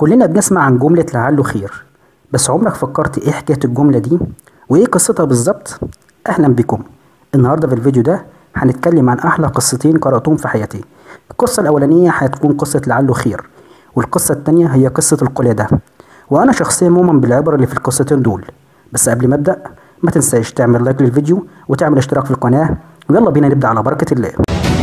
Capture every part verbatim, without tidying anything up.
كلنا بنسمع عن جملة لعله خير، بس عمرك فكرت ايه حكاية الجملة دي وايه قصتها بالظبط؟ اهلا بكم. النهاردة في الفيديو ده هنتكلم عن احلى قصتين قرأتهم في حياتي. القصة الاولانية هتكون قصة لعله خير، والقصة التانية هي قصة القلادة. وانا شخصيا مؤمن بالعبر اللي في القصتين دول. بس قبل ما ابدأ ما تنساش تعمل لايك للفيديو وتعمل اشتراك في القناة، ويلا بينا نبدأ على بركة الله.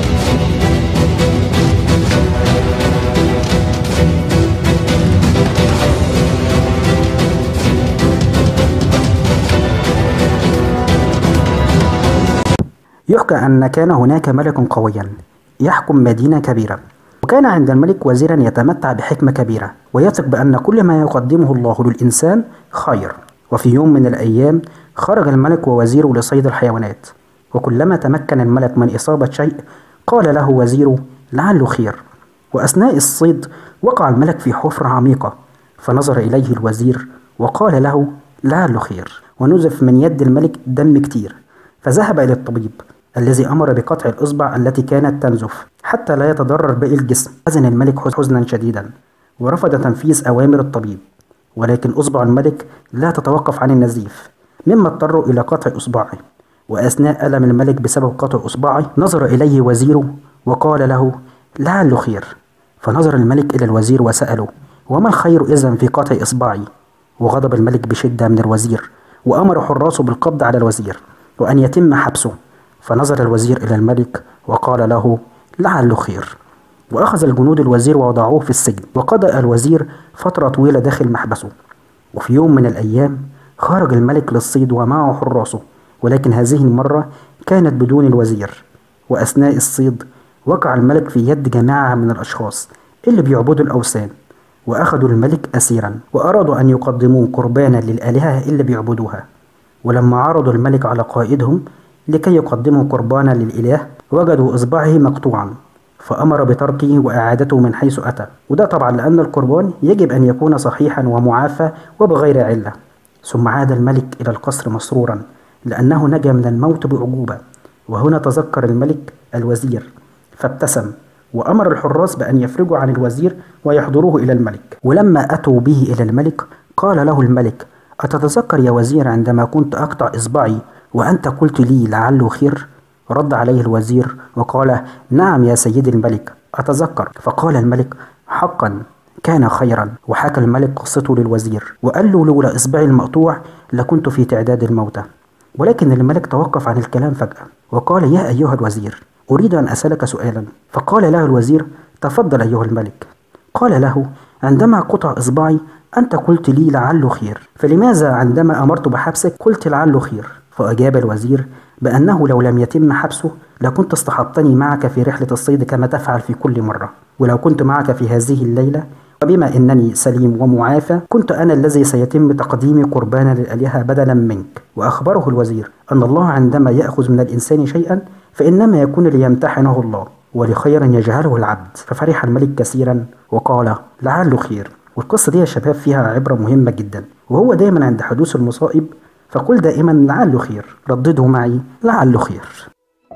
يحكى أن كان هناك ملك قويا يحكم مدينة كبيرة، وكان عند الملك وزيرا يتمتع بحكمة كبيرة ويثق بأن كل ما يقدمه الله للإنسان خير. وفي يوم من الأيام خرج الملك ووزيره لصيد الحيوانات، وكلما تمكن الملك من إصابة شيء قال له وزيره لعله خير. وأثناء الصيد وقع الملك في حفرة عميقة، فنظر إليه الوزير وقال له لعله خير، ونزف من يد الملك دم كتير، فذهب إلى الطبيب الذي أمر بقطع الإصبع التي كانت تنزف حتى لا يتضرر باقي الجسم. حزن الملك حزنا شديدا ورفض تنفيذ أوامر الطبيب، ولكن إصبع الملك لا تتوقف عن النزيف، مما اضطروا إلى قطع إصبعه. وأثناء ألم الملك بسبب قطع إصبعه نظر إليه وزيره وقال له لعله خير. فنظر الملك إلى الوزير وسأله وما الخير إذن في قطع إصبعي؟ وغضب الملك بشدة من الوزير وأمر حراسه بالقبض على الوزير وأن يتم حبسه. فنظر الوزير إلى الملك وقال له لعله خير. وأخذ الجنود الوزير ووضعوه في السجن، وقضى الوزير فترة طويلة داخل محبسه. وفي يوم من الأيام خرج الملك للصيد ومعه حراسه، ولكن هذه المرة كانت بدون الوزير. وأثناء الصيد وقع الملك في يد جماعة من الأشخاص اللي بيعبدوا الأوثان، وأخذوا الملك أسيرا وأرادوا أن يقدموه قربانا للآلهة اللي بيعبدوها. ولما عرضوا الملك على قائدهم لكي يقدموا قربانا للإله وجدوا إصبعه مقطوعا، فأمر بتركه وإعادته من حيث أتى، وده طبعا لأن القربان يجب أن يكون صحيحا ومعافى وبغير علة. ثم عاد الملك إلى القصر مسرورا لأنه نجا من الموت بأعجوبة. وهنا تذكر الملك الوزير فابتسم وأمر الحراس بأن يفرجوا عن الوزير ويحضروه إلى الملك. ولما أتوا به إلى الملك قال له الملك أتتذكر يا وزير عندما كنت أقطع إصبعي وأنت قلت لي لعله خير؟ رد عليه الوزير وقال نعم يا سيدي الملك أتذكر. فقال الملك حقا كان خيرا. وحكى الملك قصته للوزير وقال له لولا إصبعي المقطوع لكنت في تعداد الموتى. ولكن الملك توقف عن الكلام فجأة وقال يا أيها الوزير أريد أن أسألك سؤالا. فقال له الوزير تفضل أيها الملك. قال له عندما قطع إصبعي أنت قلت لي لعله خير، فلماذا عندما أمرت بحبسك قلت لعله خير؟ فأجاب الوزير بأنه لو لم يتم حبسه لكنت اصطحبتني معك في رحلة الصيد كما تفعل في كل مرة، ولو كنت معك في هذه الليلة وبما أنني سليم ومعافى كنت أنا الذي سيتم تقديم قربانا للآلهة بدلا منك. وأخبره الوزير أن الله عندما يأخذ من الإنسان شيئا فإنما يكون ليمتحنه الله ولخير يجعله العبد. ففرح الملك كثيرا وقال لعله خير. والقصة دي يا شباب فيها عبرة مهمة جدا، وهو دايما عند حدوث المصائب فقل دائما لعله خير، ردده معي لعله خير.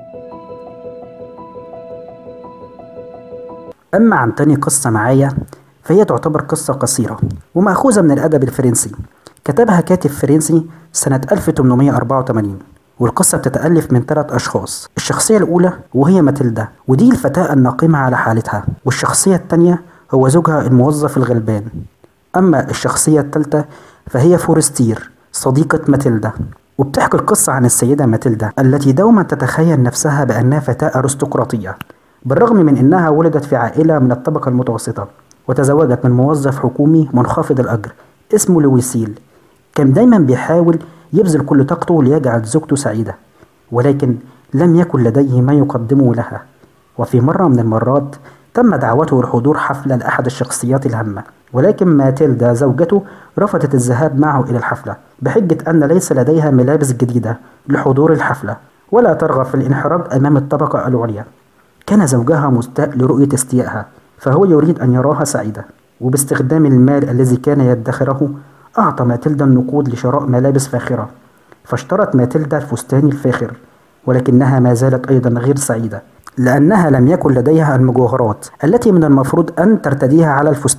أما عن تاني قصة معايا فهي تعتبر قصة قصيرة ومأخوذة من الأدب الفرنسي، كتبها كاتب فرنسي سنة ألف وثمانمائة وأربعة وثمانين. والقصة بتتألف من ثلاث أشخاص. الشخصية الأولى وهي ماتيلدا، ودي الفتاة الناقمة على حالتها. والشخصية الثانية هو زوجها الموظف الغلبان. أما الشخصية الثالثة فهي فورستير صديقة ماتيلدا. وبتحكي القصة عن السيدة ماتيلدا التي دوما تتخيل نفسها بأنها فتاة أرستقراطية، بالرغم من أنها ولدت في عائلة من الطبقة المتوسطة وتزوجت من موظف حكومي منخفض الأجر اسمه لويسيل. كان دايما بيحاول يبذل كل طاقته ليجعل زوجته سعيدة، ولكن لم يكن لديه ما يقدمه لها. وفي مرة من المرات تم دعوته لحضور حفلة لأحد الشخصيات الهامة، ولكن ماتيلدا زوجته رفضت الذهاب معه إلى الحفلة بحجة أن ليس لديها ملابس جديدة لحضور الحفلة ولا ترغب في الانحراج أمام الطبقة العليا. كان زوجها مستاء لرؤية استيائها، فهو يريد أن يراها سعيدة. وباستخدام المال الذي كان يدخره أعطى ماتيلدا النقود لشراء ملابس فاخرة. فاشترت ماتيلدا الفستان الفاخر، ولكنها ما زالت أيضا غير سعيدة لأنها لم يكن لديها المجوهرات التي من المفروض أن ترتديها على الفستان.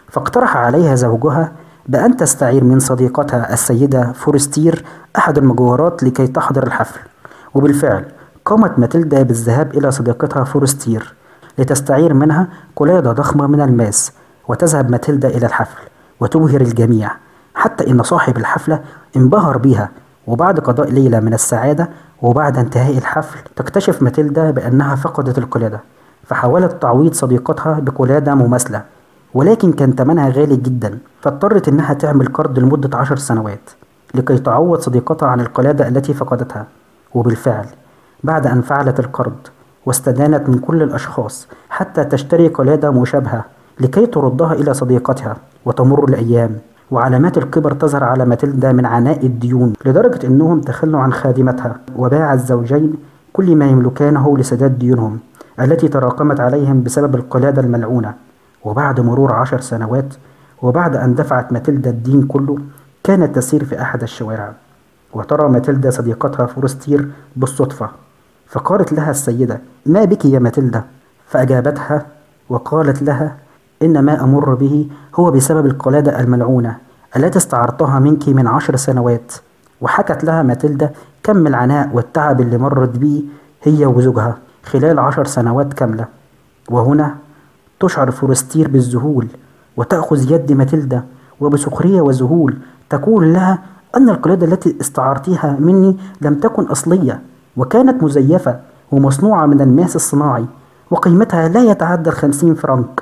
فاقترح عليها زوجها بأن تستعير من صديقتها السيدة فورستير أحد المجوهرات لكي تحضر الحفل. وبالفعل قامت ماتيلدا بالذهاب إلى صديقتها فورستير لتستعير منها قلادة ضخمة من الماس، وتذهب ماتيلدا إلى الحفل وتبهر الجميع، حتى إن صاحب الحفلة انبهر بها. وبعد قضاء ليلة من السعادة وبعد انتهاء الحفل تكتشف ماتيلدا بأنها فقدت القلادة، فحاولت تعويض صديقتها بقلادة مماثلة، ولكن كان ثمنها غالي جدا، فاضطرت إنها تعمل قرض لمدة عشر سنوات لكي تعوض صديقتها عن القلادة التي فقدتها. وبالفعل بعد أن فعلت القرض واستدانت من كل الأشخاص حتى تشتري قلادة مشابهة لكي تردها إلى صديقتها، وتمر الأيام وعلامات الكبر تظهر على ماتيلدا من عناء الديون، لدرجة أنهم تخلوا عن خادمتها، وباع الزوجين كل ما يملكانه لسداد ديونهم التي تراكمت عليهم بسبب القلادة الملعونة. وبعد مرور عشر سنوات وبعد أن دفعت ماتيلدا الدين كله، كانت تسير في أحد الشوارع وترى ماتيلدا صديقتها فورستير بالصدفة، فقالت لها السيدة: ما بك يا ماتيلدا؟ فأجابتها وقالت لها: إن ما أمر به هو بسبب القلادة الملعونة التي استعرتها منك من عشر سنوات. وحكت لها ماتيلدا كم العناء والتعب اللي مرت به هي وزوجها خلال عشر سنوات كاملة. وهنا تشعر فورستير بالذهول وتأخذ يد ماتيلدا وبسخرية وذهول تقول لها أن القلادة التي استعرتيها مني لم تكن أصلية، وكانت مزيفة ومصنوعة من الماس الصناعي، وقيمتها لا يتعدى الخمسين فرنك.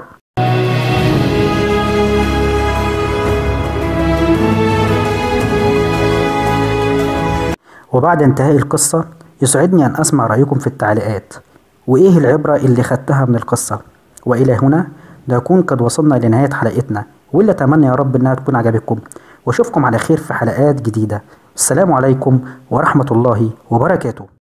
وبعد انتهاء القصة يسعدني أن أسمع رأيكم في التعليقات، وإيه العبرة اللي خدتها من القصة. وإلى هنا نكون قد وصلنا لنهاية حلقتنا، واللي أتمنى يا رب أنها تكون عجبتكم، وأشوفكم على خير في حلقات جديدة. السلام عليكم ورحمة الله وبركاته.